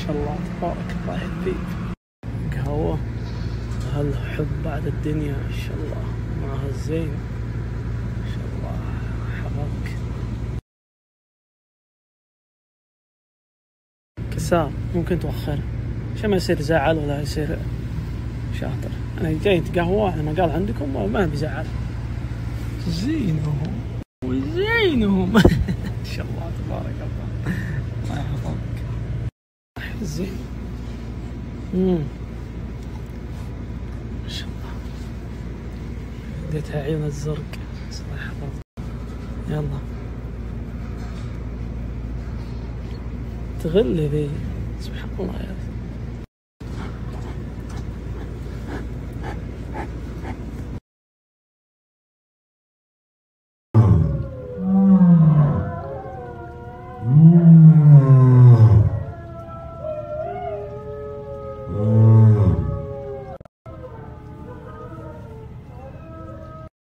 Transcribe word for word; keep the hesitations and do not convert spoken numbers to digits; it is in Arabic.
شاء الله تبارك الله يهديك. قهوة هالحب بعد الدنيا إن شاء الله مع هالزين إن شاء الله حفظك. كسار ممكن توخر عشان ما يصير زعل ولا يصير شاطر. أنا جاي قهوة أنا قال عندكم وما بيزعل. زينهم وزينهم إن شاء الله تبارك الله الله يحفظك. زين امم ما شاء الله اديتها عيون الزرق الله يحفظك. يلا تغلي ذي سبحان الله يا